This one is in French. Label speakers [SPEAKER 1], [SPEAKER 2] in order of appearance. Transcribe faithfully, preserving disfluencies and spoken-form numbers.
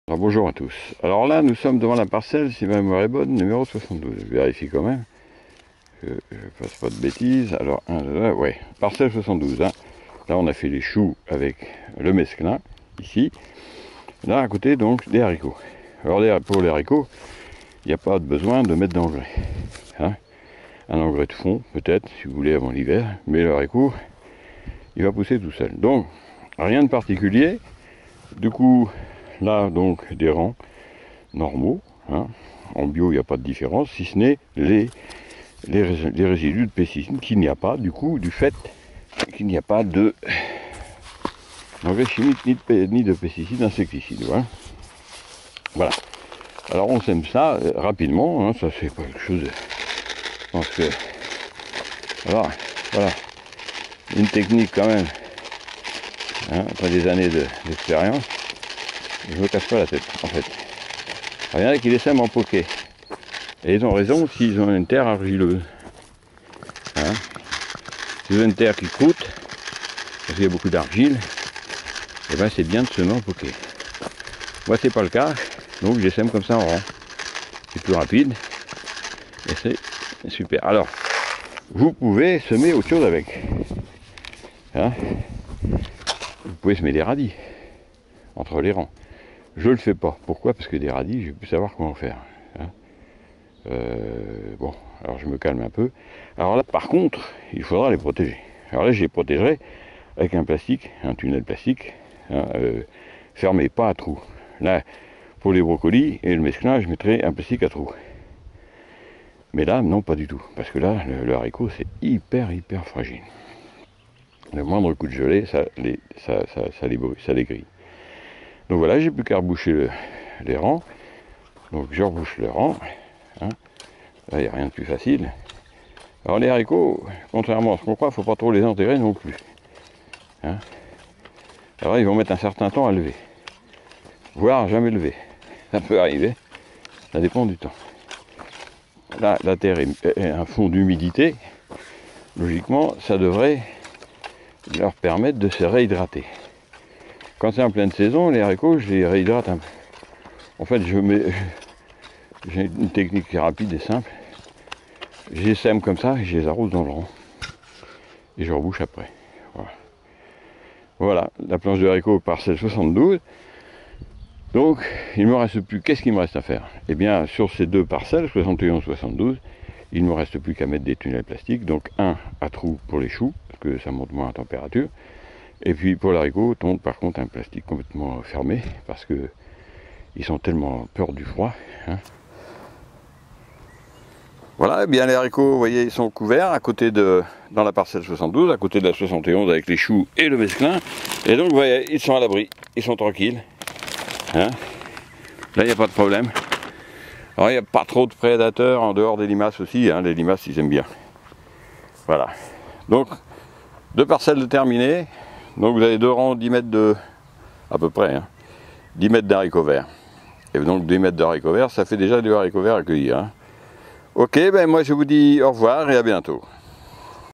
[SPEAKER 1] Alors bonjour à tous. Alors là, nous sommes devant la parcelle, si ma mémoire est bonne, numéro soixante-douze. Je vérifie quand même que je ne fasse pas de bêtises. Alors, un, deux, là, ouais, parcelle soixante-douze. Hein. Là, on a fait les choux avec le mesclin, ici. Là, à côté, donc, des haricots. Alors, pour les haricots, il n'y a pas besoin de mettre d'engrais. Hein. Un engrais de fond, peut-être, si vous voulez, avant l'hiver. Mais le haricot, il va pousser tout seul. Donc, rien de particulier. Du coup, là, donc, des rangs normaux. Hein. En bio, il n'y a pas de différence, si ce n'est les, les, les résidus de pesticides qu'il n'y a pas, du coup, du fait qu'il n'y a pas de d'engrais chimiques ni de, ni de pesticides insecticides. Voilà. Voilà. Alors, on sème ça euh, rapidement, hein, ça c'est pas quelque chose de... Je pense que... Alors, voilà. Une technique quand même, hein, après des années d'expérience, de, je me casse pas la tête, en fait. Alors, il y en a qui les sèment en poquet. Et ils ont raison s'ils ont une terre argileuse. Hein, si vous avez une terre qui croûte, parce qu'il y a beaucoup d'argile, et ben c'est bien de semer en poquet. Moi c'est pas le cas, donc je les sème comme ça en rang. C'est plus rapide et c'est super. Alors, vous pouvez semer autre chose avec. Hein, vous pouvez semer des radis entre les rangs. Je le fais pas. Pourquoi? Parce que des radis, je vais plus savoir comment faire. Hein. Euh, bon, alors je me calme un peu. Alors là, par contre, il faudra les protéger. Alors là, je les protégerai avec un plastique, un tunnel plastique, hein, euh, fermé, pas à trous. Là, pour les brocolis et le mesclin, je mettrai un plastique à trous. Mais là, non, pas du tout. Parce que là, le, le haricot, c'est hyper, hyper fragile. Le moindre coup de gelée, ça les, ça, ça, ça les, ça les grille. Donc voilà, j'ai plus qu'à reboucher le, les rangs. Donc je rebouche le rang. Hein. Là, il n'y a rien de plus facile. Alors les haricots, contrairement à ce qu'on croit, il ne faut pas trop les enterrer non plus. Hein. Alors ils vont mettre un certain temps à lever. Voire jamais lever. Ça peut arriver. Ça dépend du temps. Là, la terre est un fond d'humidité. Logiquement, ça devrait leur permettre de se réhydrater. Quand c'est en pleine saison, les haricots, je les réhydrate un peu. En fait, je mets... J'ai une technique rapide et simple. Je les sème comme ça et je les arrose dans le rang. Et je rebouche après. Voilà. Voilà, la planche de haricots parcelle soixante-douze. Donc, il ne me reste plus... Qu'est-ce qu'il me reste à faire? Eh bien, sur ces deux parcelles, soixante et onze soixante-douze, il ne me reste plus qu'à mettre des tunnels plastiques. Donc, un à trous pour les choux, parce que ça monte moins à température. Et puis, pour l'haricot, tombe par contre un plastique complètement fermé, parce que ils sont tellement peur du froid. Hein. Voilà, eh bien les haricots, vous voyez, ils sont couverts à côté de, dans la parcelle soixante-douze, à côté de la soixante et onze avec les choux et le mesclin. Et donc, vous voyez, ils sont à l'abri, ils sont tranquilles. Hein. Là, il n'y a pas de problème. Alors, il n'y a pas trop de prédateurs en dehors des limaces aussi. Hein. Les limaces, ils aiment bien. Voilà. Donc, deux parcelles terminées. Donc, vous avez deux rangs dix mètres de... à peu près, hein, dix mètres d'haricots verts. Et donc, dix mètres d'haricots verts, ça fait déjà du haricot vert accueilli. Hein. Ok, ben moi je vous dis au revoir et à bientôt.